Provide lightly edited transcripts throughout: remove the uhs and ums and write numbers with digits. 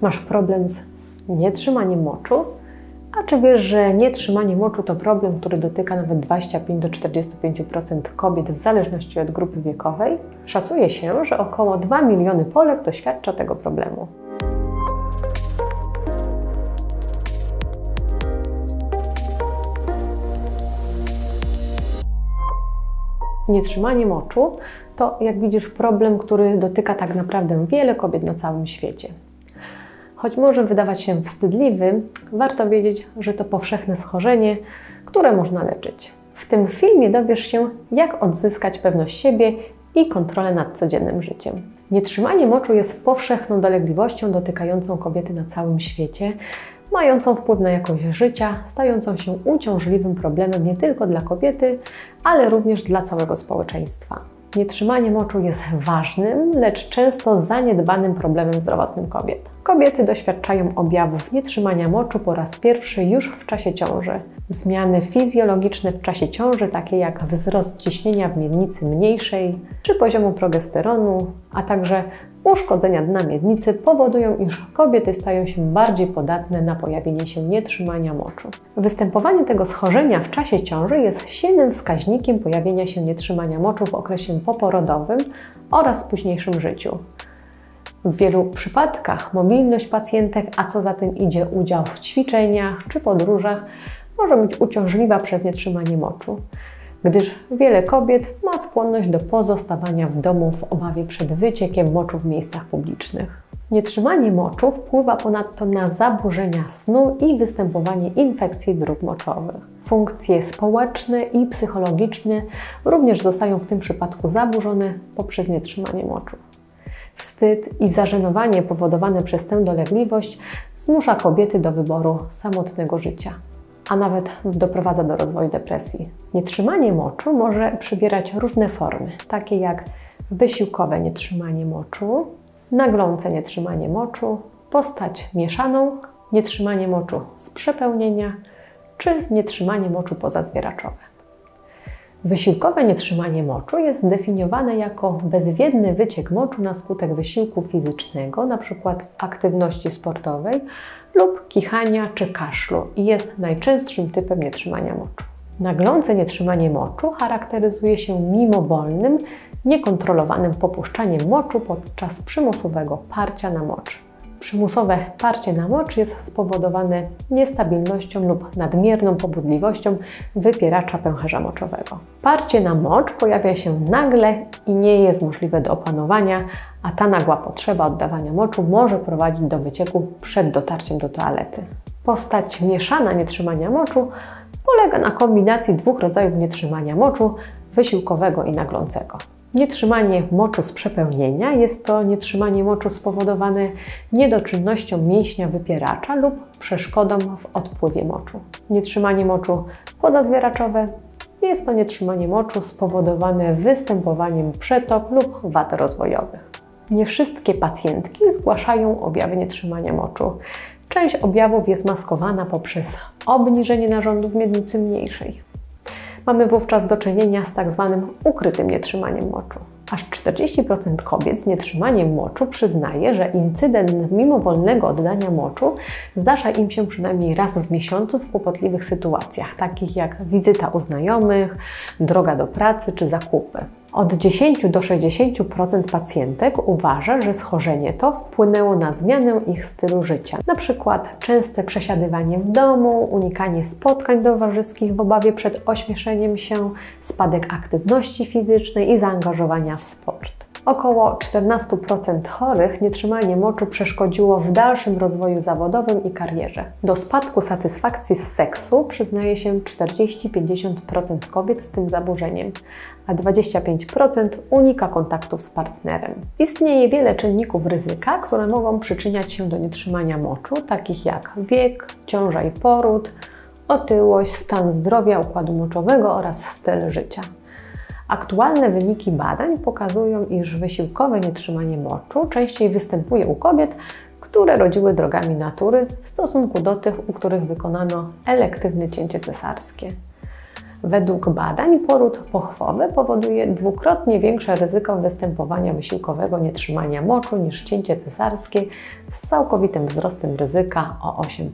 Masz problem z nietrzymaniem moczu? A czy wiesz, że nietrzymanie moczu to problem, który dotyka nawet 25 do 45% kobiet w zależności od grupy wiekowej? Szacuje się, że około 2 miliony Polek doświadcza tego problemu. Nietrzymanie moczu to, jak widzisz, problem, który dotyka tak naprawdę wiele kobiet na całym świecie. Choć może wydawać się wstydliwy, warto wiedzieć, że to powszechne schorzenie, które można leczyć. W tym filmie dowiesz się, jak odzyskać pewność siebie i kontrolę nad codziennym życiem. Nietrzymanie moczu jest powszechną dolegliwością dotykającą kobiety na całym świecie, mającą wpływ na jakość życia, stającą się uciążliwym problemem nie tylko dla kobiety, ale również dla całego społeczeństwa. Nietrzymanie moczu jest ważnym, lecz często zaniedbanym problemem zdrowotnym kobiet. Kobiety doświadczają objawów nietrzymania moczu po raz pierwszy już w czasie ciąży. Zmiany fizjologiczne w czasie ciąży, takie jak wzrost ciśnienia w miednicy mniejszej czy poziomu progesteronu, a także uszkodzenia dna miednicy powodują, iż kobiety stają się bardziej podatne na pojawienie się nietrzymania moczu. Występowanie tego schorzenia w czasie ciąży jest silnym wskaźnikiem pojawienia się nietrzymania moczu w okresie poporodowym oraz w późniejszym życiu. W wielu przypadkach mobilność pacjentek, a co za tym idzie udział w ćwiczeniach czy podróżach, może być uciążliwa przez nietrzymanie moczu, gdyż wiele kobiet ma skłonność do pozostawania w domu w obawie przed wyciekiem moczu w miejscach publicznych. Nietrzymanie moczu wpływa ponadto na zaburzenia snu i występowanie infekcji dróg moczowych. Funkcje społeczne i psychologiczne również zostają w tym przypadku zaburzone poprzez nietrzymanie moczu. Wstyd i zażenowanie powodowane przez tę dolegliwość zmusza kobiety do wyboru samotnego życia, a nawet doprowadza do rozwoju depresji. Nietrzymanie moczu może przybierać różne formy, takie jak wysiłkowe nietrzymanie moczu, naglące nietrzymanie moczu, postać mieszaną, nietrzymanie moczu z przepełnienia czy nietrzymanie moczu pozazwieraczowe. Wysiłkowe nietrzymanie moczu jest definiowane jako bezwiedny wyciek moczu na skutek wysiłku fizycznego, np. aktywności sportowej lub kichania czy kaszlu i jest najczęstszym typem nietrzymania moczu. Naglące nietrzymanie moczu charakteryzuje się mimowolnym, niekontrolowanym popuszczaniem moczu podczas przymusowego parcia na mocz. Przymusowe parcie na mocz jest spowodowane niestabilnością lub nadmierną pobudliwością wypieracza pęcherza moczowego. Parcie na mocz pojawia się nagle i nie jest możliwe do opanowania, a ta nagła potrzeba oddawania moczu może prowadzić do wycieku przed dotarciem do toalety. Postać mieszana nietrzymania moczu polega na kombinacji dwóch rodzajów nietrzymania moczu, wysiłkowego i naglącego. Nietrzymanie moczu z przepełnienia jest to nietrzymanie moczu spowodowane niedoczynnością mięśnia wypieracza lub przeszkodą w odpływie moczu. Nietrzymanie moczu pozazwieraczowe jest to nietrzymanie moczu spowodowane występowaniem przetok lub wad rozwojowych. Nie wszystkie pacjentki zgłaszają objawy nietrzymania moczu. Część objawów jest maskowana poprzez obniżenie narządów miednicy mniejszej. Mamy wówczas do czynienia z tak zwanym ukrytym nietrzymaniem moczu. Aż 40% kobiet z nietrzymaniem moczu przyznaje, że incydent mimowolnego oddania moczu zdarza im się przynajmniej raz w miesiącu w kłopotliwych sytuacjach, takich jak wizyta u znajomych, droga do pracy czy zakupy. Od 10 do 60% pacjentek uważa, że schorzenie to wpłynęło na zmianę ich stylu życia. Na przykład częste przesiadywanie w domu, unikanie spotkań towarzyskich w obawie przed ośmieszeniem się, spadek aktywności fizycznej i zaangażowania w sport. Około 14% chorych nietrzymanie moczu przeszkodziło w dalszym rozwoju zawodowym i karierze. Do spadku satysfakcji z seksu przyznaje się 40–50% kobiet z tym zaburzeniem, a 25% unika kontaktów z partnerem. Istnieje wiele czynników ryzyka, które mogą przyczyniać się do nietrzymania moczu, takich jak wiek, ciąża i poród, otyłość, stan zdrowia układu moczowego oraz styl życia. Aktualne wyniki badań pokazują, iż wysiłkowe nietrzymanie moczu częściej występuje u kobiet, które rodziły drogami natury w stosunku do tych, u których wykonano elektywne cięcie cesarskie. Według badań poród pochwowy powoduje dwukrotnie większe ryzyko występowania wysiłkowego nietrzymania moczu niż cięcie cesarskie z całkowitym wzrostem ryzyka o 8%.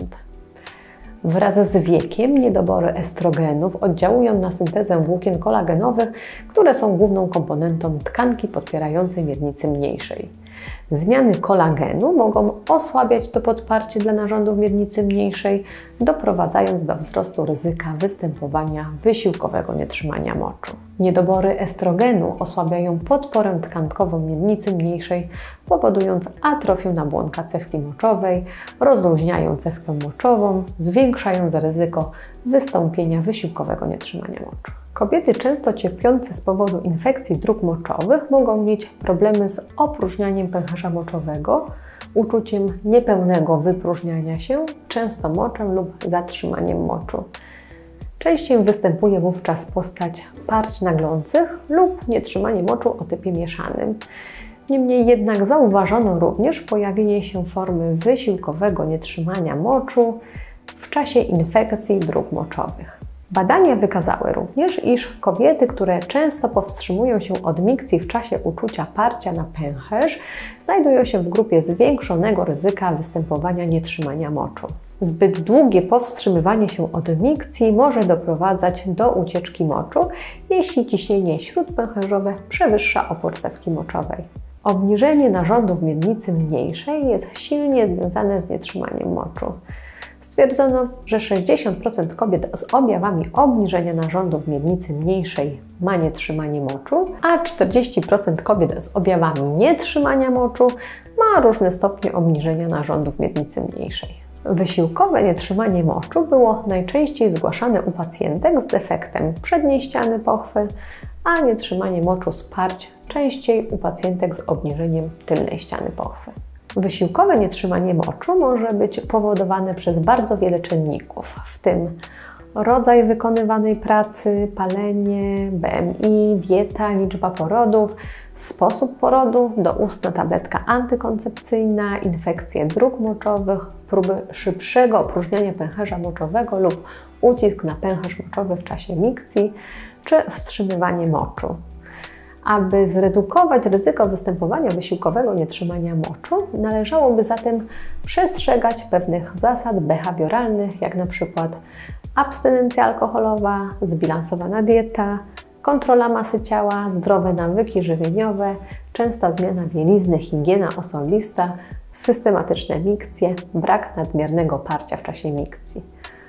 Wraz z wiekiem niedobory estrogenów oddziałują na syntezę włókien kolagenowych, które są główną komponentą tkanki podpierającej miednicy mniejszej. Zmiany kolagenu mogą osłabiać to podparcie dla narządów miednicy mniejszej, doprowadzając do wzrostu ryzyka występowania wysiłkowego nietrzymania moczu. Niedobory estrogenu osłabiają podporę tkankową miednicy mniejszej, powodując atrofię nabłonka cewki moczowej, rozluźniają cewkę moczową, zwiększając ryzyko wystąpienia wysiłkowego nietrzymania moczu. Kobiety często cierpiące z powodu infekcji dróg moczowych mogą mieć problemy z opróżnianiem pęcherza moczowego, uczuciem niepełnego wypróżniania się, często moczem lub zatrzymaniem moczu. Częściej występuje wówczas postać parć naglących lub nietrzymanie moczu o typie mieszanym. Niemniej jednak zauważono również pojawienie się formy wysiłkowego nietrzymania moczu w czasie infekcji dróg moczowych. Badania wykazały również, iż kobiety, które często powstrzymują się od mikcji w czasie uczucia parcia na pęcherz, znajdują się w grupie zwiększonego ryzyka występowania nietrzymania moczu. Zbyt długie powstrzymywanie się od mikcji może doprowadzać do ucieczki moczu, jeśli ciśnienie śródpęcherzowe przewyższa opór cewki moczowej. Obniżenie narządów miednicy mniejszej jest silnie związane z nietrzymaniem moczu. Stwierdzono, że 60% kobiet z objawami obniżenia narządów miednicy mniejszej ma nietrzymanie moczu, a 40% kobiet z objawami nietrzymania moczu ma różne stopnie obniżenia narządów miednicy mniejszej. Wysiłkowe nietrzymanie moczu było najczęściej zgłaszane u pacjentek z defektem przedniej ściany pochwy, a nietrzymanie moczu z parć częściej u pacjentek z obniżeniem tylnej ściany pochwy. Wysiłkowe nietrzymanie moczu może być powodowane przez bardzo wiele czynników, w tym rodzaj wykonywanej pracy, palenie, BMI, dieta, liczba porodów, sposób porodu, doustna tabletka antykoncepcyjna, infekcje dróg moczowych, próby szybszego opróżniania pęcherza moczowego lub ucisk na pęcherz moczowy w czasie mikcji, czy wstrzymywanie moczu. Aby zredukować ryzyko występowania wysiłkowego nietrzymania moczu, należałoby zatem przestrzegać pewnych zasad behawioralnych, jak na przykład abstynencja alkoholowa, zbilansowana dieta, kontrola masy ciała, zdrowe nawyki żywieniowe, częsta zmiana bielizny, higiena osobista, systematyczne mikcje, brak nadmiernego parcia w czasie mikcji.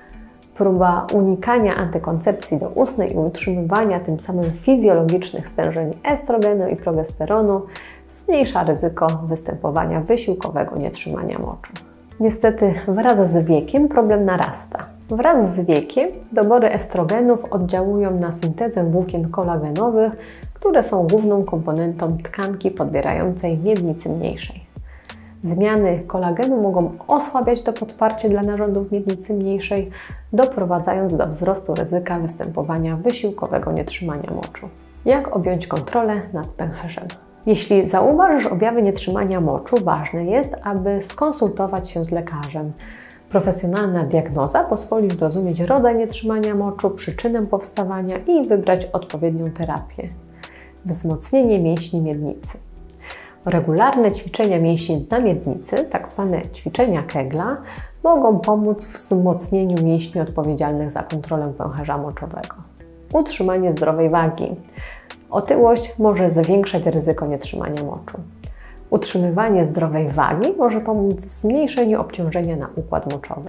Próba unikania antykoncepcji doustnej i utrzymywania tym samym fizjologicznych stężeń estrogenu i progesteronu zmniejsza ryzyko występowania wysiłkowego nietrzymania moczu. Niestety wraz z wiekiem problem narasta. Wraz z wiekiem dobory estrogenów oddziałują na syntezę włókien kolagenowych, które są główną komponentą tkanki podbierającej miednicy mniejszej. Zmiany kolagenu mogą osłabiać to podparcie dla narządów miednicy mniejszej, doprowadzając do wzrostu ryzyka występowania wysiłkowego nietrzymania moczu. Jak objąć kontrolę nad pęcherzem? Jeśli zauważysz objawy nietrzymania moczu, ważne jest, aby skonsultować się z lekarzem. Profesjonalna diagnoza pozwoli zrozumieć rodzaj nietrzymania moczu, przyczynę powstawania i wybrać odpowiednią terapię. Wzmocnienie mięśni miednicy. Regularne ćwiczenia mięśni dna miednicy, tzw. ćwiczenia Kegla, mogą pomóc w wzmocnieniu mięśni odpowiedzialnych za kontrolę pęcherza moczowego. Utrzymanie zdrowej wagi. Otyłość może zwiększać ryzyko nietrzymania moczu. Utrzymywanie zdrowej wagi może pomóc w zmniejszeniu obciążenia na układ moczowy.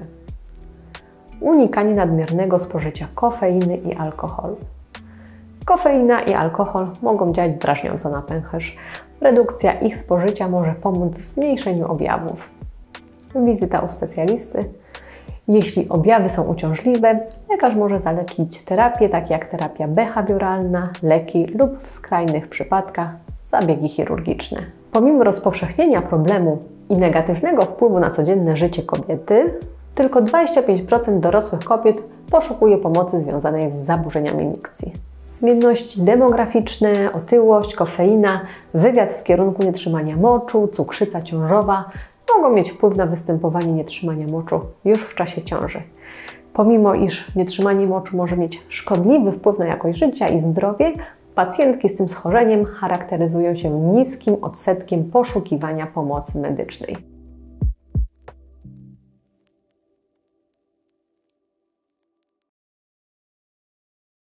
Unikanie nadmiernego spożycia kofeiny i alkoholu. Kofeina i alkohol mogą działać drażniąco na pęcherz. Redukcja ich spożycia może pomóc w zmniejszeniu objawów. Wizyta u specjalisty. Jeśli objawy są uciążliwe, lekarz może zalecić terapię, takie jak terapia behawioralna, leki lub w skrajnych przypadkach zabiegi chirurgiczne. Pomimo rozpowszechnienia problemu i negatywnego wpływu na codzienne życie kobiety, tylko 25% dorosłych kobiet poszukuje pomocy związanej z zaburzeniami mikcji. Zmienności demograficzne, otyłość, kofeina, wywiad w kierunku nietrzymania moczu, cukrzyca ciążowa mogą mieć wpływ na występowanie nietrzymania moczu już w czasie ciąży. Pomimo iż nietrzymanie moczu może mieć szkodliwy wpływ na jakość życia i zdrowie, pacjentki z tym schorzeniem charakteryzują się niskim odsetkiem poszukiwania pomocy medycznej.